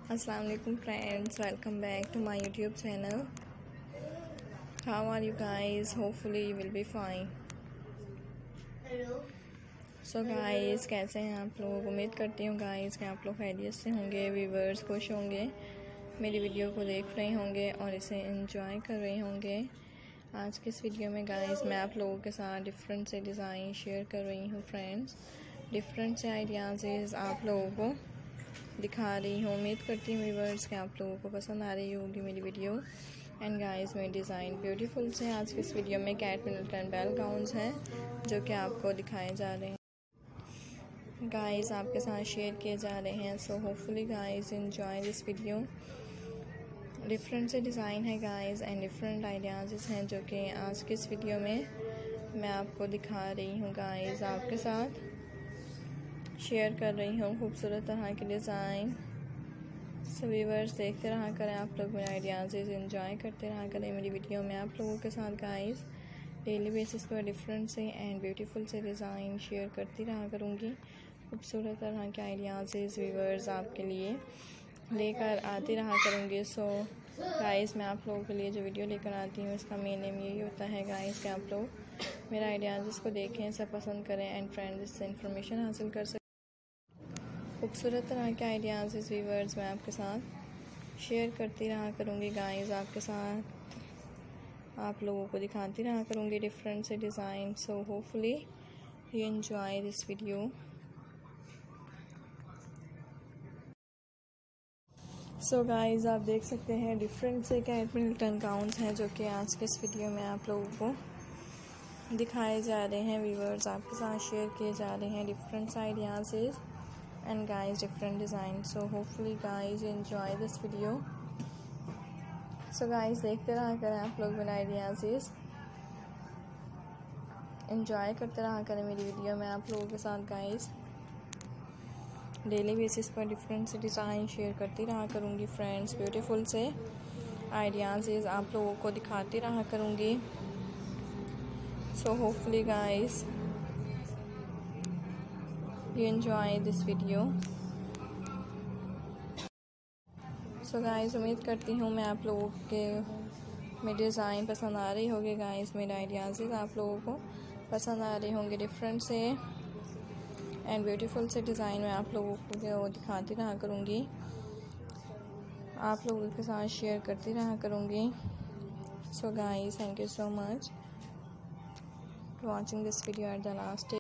Assalamu alaikum friends, welcome back to my YouTube channel. How are you guys? Hopefully you will be fine. So guys, कैसे हैं आप लोग? उम्मीद करती हूँ guys कि आप लोग खैरियत से होंगे, व्यूवर्स खुश होंगे, मेरी वीडियो को देख रहे होंगे और इसे एंजॉय कर रहे होंगे। आज के इस वीडियो में गाइस मैं आप लोगों के साथ डिफरेंट से डिज़ाइन शेयर कर रही हूँ फ्रेंड्स। डिफरेंट से आइडियाज़ आप लोगों को दिखा रही हूँ। उम्मीद करती हूँ व्यूअर्स कि आप लोगों को पसंद आ रही होगी मेरी वीडियो। एंड गाइस मेरे डिज़ाइन ब्यूटीफुल से आज के इस वीडियो में कैट मिल्टन बेल गाउन्स हैं जो कि आपको दिखाए जा रहे हैं गाइस, आपके साथ शेयर किए जा रहे हैं। So hopefully guys enjoy this video. Different से डिज़ाइन है गाइस एंड डिफरेंट आइडियाज़ हैं जो कि आज के इस वीडियो में मैं आपको दिखा रही हूँ गाइस, आपके साथ शेयर कर रही हूँ खूबसूरत तरह के डिज़ाइन। सो व्यूअर्स देखते रहा करें आप लोग मेरे आइडियाज़ एंजॉय करते रहा करें मेरी वीडियो में आप लोगों के साथ गाइस। डेली बेसिस पर डिफरेंट से एंड ब्यूटीफुल से डिज़ाइन शेयर करती रहा करूँगी। खूबसूरत तरह के आइडियाज़ व्यूअर्स आपके लिए लेकर आती रहा करूँगी। सो गाइस मैं आप लोगों के लिए जो वीडियो लेकर आती हूँ इसका मेन एम यही होता है गाइस कि आप लोग मेरा आइडियाज़ को देखें, सब पसंद करें एंड फ्रेंड्स इससे इन्फॉर्मेशन हासिल कर सकें। खूबसूरत तरह के आइडियाज़ व्यूअर्स मैं आपके साथ शेयर करती रहा करूँगी गाइस, आपके साथ आप लोगों को दिखाती रहा करूँगी डिफरेंट से design. So hopefully you enjoy this video. So guys आप देख सकते हैं डिफरेंट से कैट मिल्टन गाउन्स हैं जो कि आज के इस वीडियो में आप लोगों को दिखाए जा रहे हैं व्यूअर्स, आपके साथ शेयर किए जा रहे हैं different ideas and guys different design. So hopefully guys enjoy this video. So guys देखते रहा करें आप लोग मेरे आइडियाज़ एंजॉय करते रहा करें मेरी वीडियो में आप लोगों के साथ गाइस। डेली बेसिस पर डिफरेंट से डिज़ाइन शेयर करती रहा करूँगी फ्रेंड्स, ब्यूटीफुल से आइडियाज़ आप लोगों को दिखाती रहा करूँगी। So hopefully guys you enjoy this video। So guys उम्मीद करती हूँ मैं आप लोगों के मेरे डिज़ाइन पसंद आ रही होगी गाइस, मेरे आइडियाज़ आप लोगों को पसंद आ रहे होंगे। डिफरेंट से एंड ब्यूटीफुल से डिज़ाइन मैं आप लोगों को दिखाती रहा करूँगी, आप लोगों के साथ शेयर करती रहा करूँगी। So guys thank you so much for watching this video at the last.